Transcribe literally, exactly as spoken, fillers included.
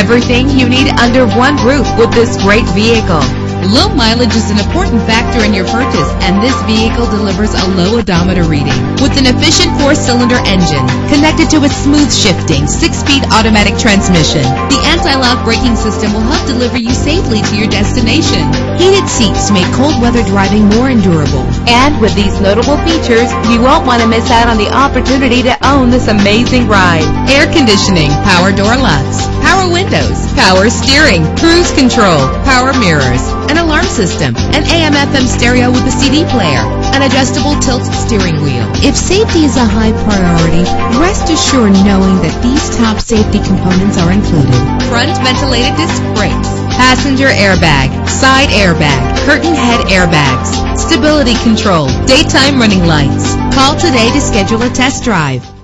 Everything you need under one roof with this great vehicle. Low mileage is an important factor in your purchase, and this vehicle delivers a low odometer reading. With an efficient four-cylinder engine connected to a smooth shifting six-speed automatic transmission, the anti-lock braking system will help deliver you safely to your destination. Heated seats make cold weather driving more endurable. And with these notable features, you won't want to miss out on the opportunity to own this amazing ride. Air conditioning, power door locks, power windows, power steering, cruise control, power mirrors, an alarm system, an A M F M stereo with a C D player, an adjustable tilt steering wheel. If safety is a high priority, rest assured knowing that these top safety components are included. Front ventilated disc brakes, passenger airbag, side airbag, curtain head airbags, stability control, daytime running lights. Call today to schedule a test drive.